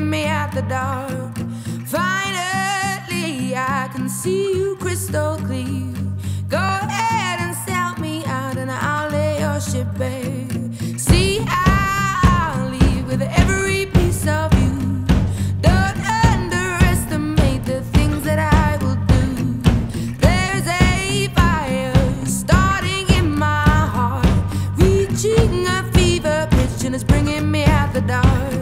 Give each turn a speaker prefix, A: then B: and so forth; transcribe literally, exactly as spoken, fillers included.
A: bringing me out the dark. Finally, I can see you crystal clear. Go ahead and sell me out, and I'll lay your ship bare. See, I'll leave with every piece of you. Don't underestimate the things that I will do. There's a fire starting in my heart, reaching a fever pitch, and it's bringing me out the dark.